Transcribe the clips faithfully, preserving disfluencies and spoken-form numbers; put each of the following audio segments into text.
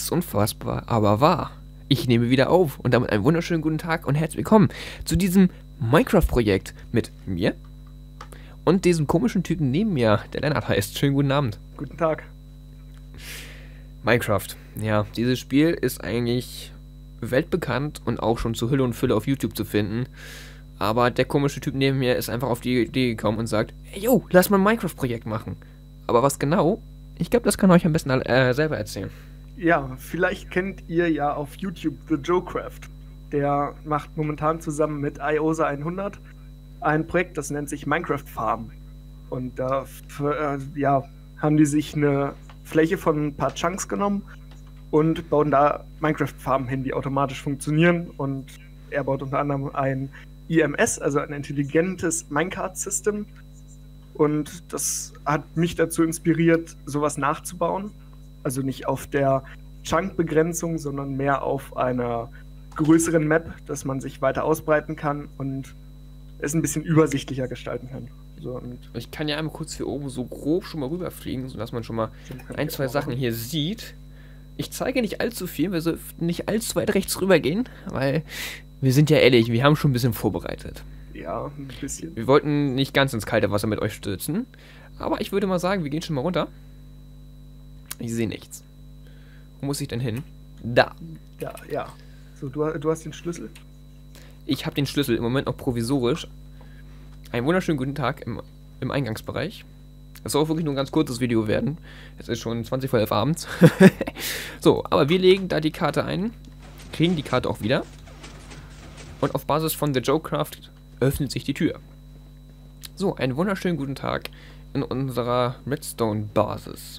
ist unfassbar, aber wahr. Ich nehme wieder auf und damit einen wunderschönen guten Tag und herzlich willkommen zu diesem Minecraft-Projekt mit mir und diesem komischen Typen neben mir, der Lennart heißt. Schönen guten Abend. Guten Tag. Minecraft. Ja, dieses Spiel ist eigentlich weltbekannt und auch schon zu Hülle und Fülle auf YouTube zu finden. Aber der komische Typ neben mir ist einfach auf die Idee gekommen und sagt, hey, yo, lass mal ein Minecraft-Projekt machen. Aber was genau? Ich glaube, das kann euch am besten äh, selber erzählen. Ja, vielleicht kennt ihr ja auf YouTube The Joecraft. Der macht momentan zusammen mit Iosa hundert ein Projekt, das nennt sich Minecraft Farm. Und da äh, ja, haben die sich eine Fläche von ein paar Chunks genommen und bauen da Minecraft Farmen hin, die automatisch funktionieren. Und er baut unter anderem ein I M S, also ein intelligentes Minecart-System. Und das hat mich dazu inspiriert, sowas nachzubauen. Also nicht auf der Chunk-Begrenzung, sondern mehr auf einer größeren Map, dass man sich weiter ausbreiten kann und es ein bisschen übersichtlicher gestalten kann. So, und ich kann ja einmal kurz hier oben so grob schon mal rüberfliegen, sodass man schon mal ein, zwei Sachen hier sieht. Ich zeige nicht allzu viel, wir sollten nicht allzu weit rechts rübergehen, weil wir sind ja ehrlich, wir haben schon ein bisschen vorbereitet. Ja, ein bisschen. Wir wollten nicht ganz ins kalte Wasser mit euch stürzen, aber ich würde mal sagen, wir gehen schon mal runter. Ich sehe nichts. Wo muss ich denn hin? Da. Ja, ja. So, du, du hast den Schlüssel? Ich habe den Schlüssel im Moment noch provisorisch. Einen wunderschönen guten Tag im, im Eingangsbereich. Das soll auch wirklich nur ein ganz kurzes Video werden. Es ist schon zwanzig vor elf abends. So, aber wir legen da die Karte ein, kriegen die Karte auch wieder. Und auf Basis von The Joecraft öffnet sich die Tür. So, einen wunderschönen guten Tag in unserer Redstone-Basis.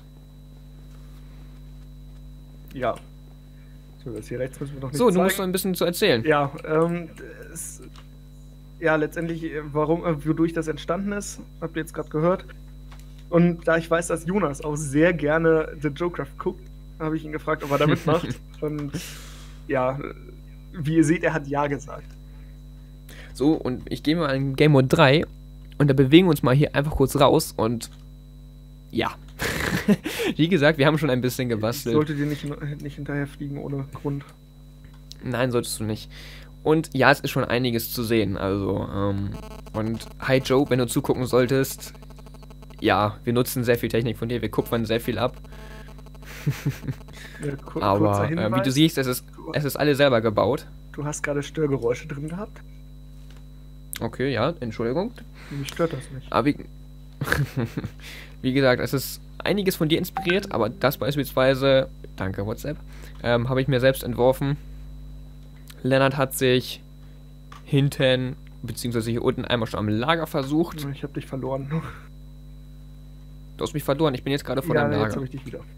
Ja. So, das hier rechts müssen wir noch nicht So, du zeigen. musst noch ein bisschen zu erzählen. Ja, ähm, es, ja, letztendlich, warum, äh, wodurch das entstanden ist, habt ihr jetzt gerade gehört. Und da ich weiß, dass Jonas auch sehr gerne The Joecraft guckt, habe ich ihn gefragt, ob er da mitmacht. Und ja, wie ihr seht, er hat ja gesagt. So, und ich gehe mal in Game Mode drei und da bewegen wir uns mal hier einfach kurz raus und ja. Wie gesagt, wir haben schon ein bisschen gebastelt. Sollte dir nicht, nicht hinterher fliegen ohne Grund. Nein, solltest du nicht. Und ja, es ist schon einiges zu sehen, also, ähm, und hi Joe, wenn du zugucken solltest, ja, wir nutzen sehr viel Technik von dir, wir kupfern sehr viel ab. Ja, kur Aber äh, wie du siehst, es ist, es ist alles selber gebaut. Du hast gerade Störgeräusche drin gehabt. Okay, ja, Entschuldigung. Mich stört das nicht. Aber wie, wie gesagt, es ist einiges von dir inspiriert, aber das beispielsweise, danke WhatsApp, ähm, habe ich mir selbst entworfen. Lennart hat sich hinten, beziehungsweise hier unten einmal schon am Lager versucht. Ich habe dich verloren. Du hast mich verloren, ich bin jetzt gerade vor ja, deinem Lager. Jetzt habe ich dich wieder.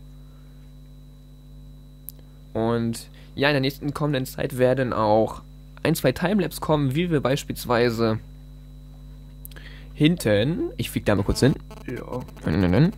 Und ja, in der nächsten kommenden Zeit werden auch ein, zwei Timelapse kommen, wie wir beispielsweise hinten, ich fliege da mal kurz hin, ja.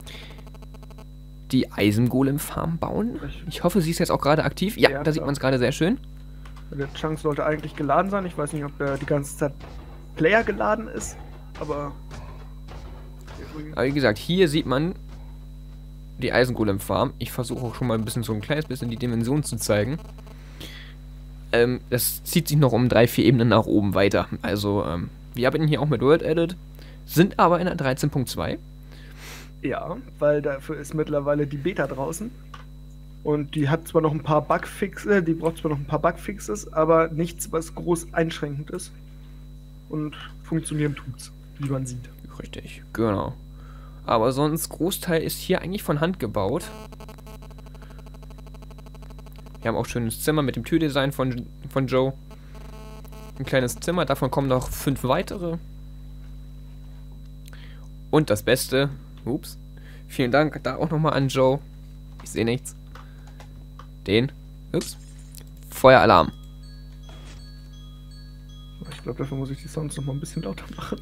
die Eisengolem-Farm bauen. Ich hoffe, sie ist jetzt auch gerade aktiv. Ja, ja da sieht man es gerade sehr schön. Der Chunk sollte eigentlich geladen sein. Ich weiß nicht, ob der die ganze Zeit Player geladen ist, aber... Aber wie gesagt, hier sieht man die Eisengolem-Farm. Ich versuche auch schon mal ein bisschen so ein kleines bisschen die Dimension zu zeigen. Ähm, das zieht sich noch um drei, vier Ebenen nach oben weiter. Also, ähm, wir arbeiten hier auch mit World Edit, sind aber in der dreizehn Punkt zwei. Ja, weil dafür ist mittlerweile die Beta draußen. Und die hat zwar noch ein paar Bugfixes, die braucht zwar noch ein paar Bugfixes, aber nichts, was groß einschränkend ist. Und funktionieren tut's, wie man sieht. Richtig, genau. Aber sonst, Großteil ist hier eigentlich von Hand gebaut. Wir haben auch ein schönes Zimmer mit dem Türdesign von, von Joe. Ein kleines Zimmer, davon kommen noch fünf weitere. Und das Beste, ups, vielen Dank da auch nochmal an Joe. Ich sehe nichts. Den, ups, Feueralarm. Ich glaube, dafür muss ich die Sounds noch mal ein bisschen lauter machen.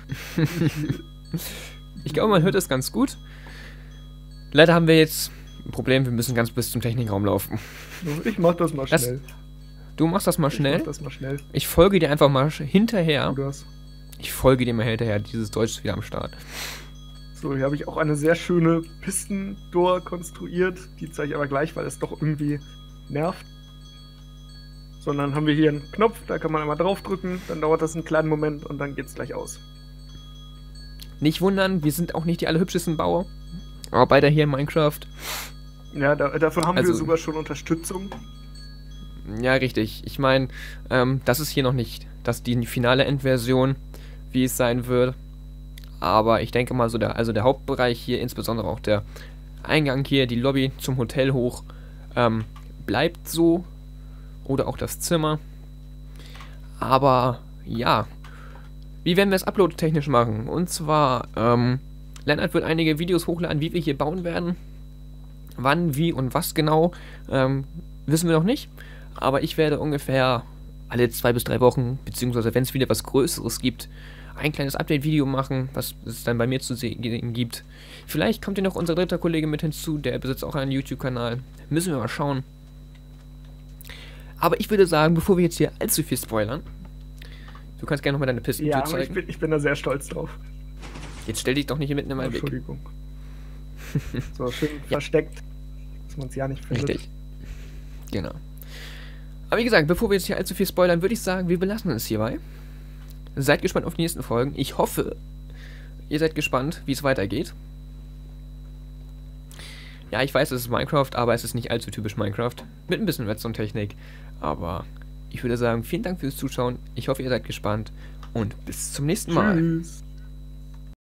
Ich glaube, man hört es ganz gut. Leider haben wir jetzt ein Problem, wir müssen ganz bis zum Technikraum laufen. Ich mach das mal schnell. Das, du machst das mal schnell? Ich mach das mal schnell. Ich folge dir einfach mal hinterher. Du das. Ich folge dir mal hinterher, dieses Deutsch ist wieder am Start. So, hier habe ich auch eine sehr schöne Pistendoor konstruiert. Die zeige ich aber gleich, weil es doch irgendwie nervt. So, und dann haben wir hier einen Knopf, da kann man einmal draufdrücken, dann dauert das einen kleinen Moment und dann geht's gleich aus. Nicht wundern, wir sind auch nicht die allerhübschesten Bauer. Aber beide hier in Minecraft. Ja, da, dafür haben Also- wir sogar schon Unterstützung. Ja, richtig. Ich meine, ähm, das ist hier noch nicht das die finale Endversion, wie es sein wird. Aber ich denke mal, so der, also der Hauptbereich hier, insbesondere auch der Eingang hier, die Lobby zum Hotel hoch, ähm, bleibt so. Oder auch das Zimmer. Aber ja, wie werden wir es upload-technisch machen? Und zwar, ähm, Lennart wird einige Videos hochladen, wie wir hier bauen werden. Wann, wie und was genau, ähm, wissen wir noch nicht. Aber ich werde ungefähr alle zwei bis drei Wochen, beziehungsweise wenn es wieder was Größeres gibt, ein kleines Update-Video machen, was es dann bei mir zu sehen gibt. Vielleicht kommt hier noch unser dritter Kollege mit hinzu, der besitzt auch einen YouTube-Kanal. Müssen wir mal schauen. Aber ich würde sagen, bevor wir jetzt hier allzu viel spoilern, du kannst gerne nochmal deine Pistentür Ja, aber ich zeigen. bin, ich bin da sehr stolz drauf. Jetzt stell dich doch nicht hier mitten in Oh, meinen Weg. Entschuldigung. So, schön versteckt, dass man es ja nicht findet. Richtig. Genau. Aber wie gesagt, bevor wir jetzt hier allzu viel spoilern, würde ich sagen, wir belassen es hierbei. Seid gespannt auf die nächsten Folgen. Ich hoffe, ihr seid gespannt, wie es weitergeht. Ja, ich weiß, es ist Minecraft, aber es ist nicht allzu typisch Minecraft. Mit ein bisschen Redstone-Technik. Aber ich würde sagen, vielen Dank fürs Zuschauen. Ich hoffe, ihr seid gespannt. Und bis zum nächsten Mal. Tschüss.